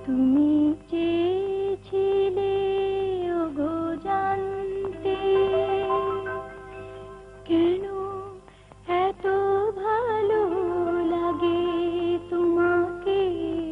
তুমি চেয়েছিলে ওগো জানতে কেন এত ভালো লাগে তোমাকে।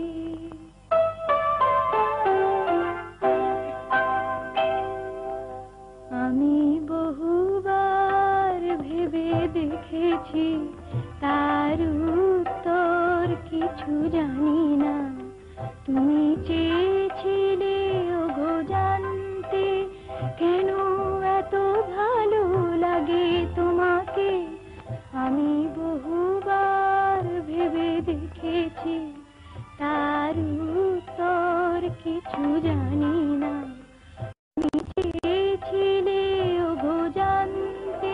আমি বহুবার ভেবে দেখেছি, তার উত্তর কিছু জানি না। তুমি চেয়েছিলে ওগো জানতে কেন এত ভালো লাগে তোমাকে। আমি বহুবার ভেবে দেখেছি, তার উত্তর কিছু জানি না। তুমি চেয়েছিলে ওগো জানতে।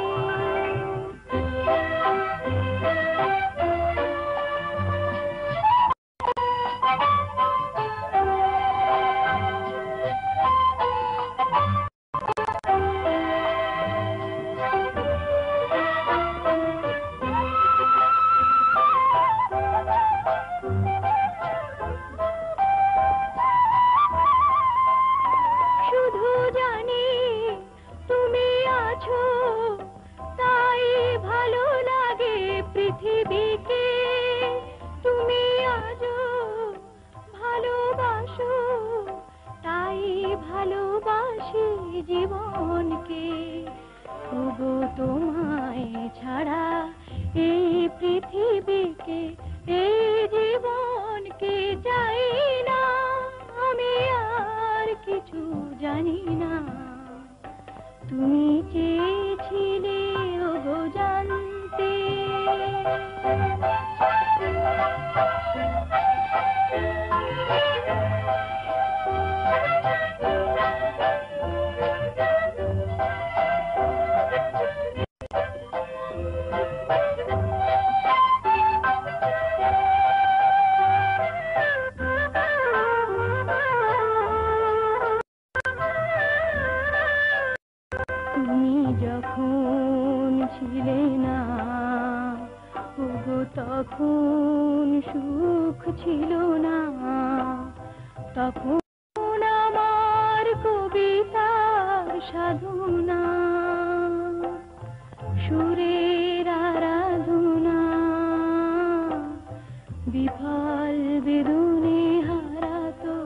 শুধু জানি তুমি আছো, তাই ভালো লাগে পৃথিবীকে। তুমি আজও ভালোবাসো, তাই ভালোবাসি জীবনকে। ওগো তোমায় ছাড়া এই পৃথিবীকে, এই জীবনকে চাই না আমি, আর কিছু জানি না। তুমি চেয়েছিলে ওগো জানতে। তুমি যখন ছিলে না ওগো, তখন সুখ ছিল না। তখন আমার কবিতার সাধনা, সুরের আরাধনা বিফল বেদনে হারাতো।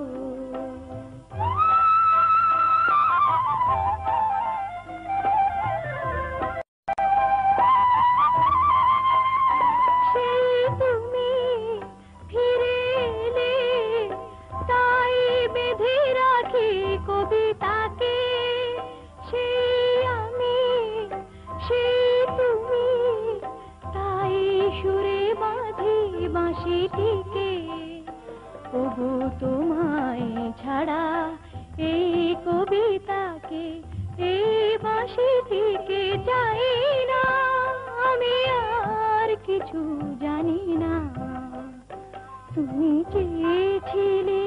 তুমি ফিরে এলে, তাই বেঁধে রাখি কবিতাকে। সেই আমি, সেই তুমি, তাই সুরে বাঁধি বাঁশিটিকে। ওগো তোমায় ছাড়া এই কবিতাকে, এই বাঁশিটিকে চাই না আমি, আর কিছু জানি না। তুমি চেয়েছিলে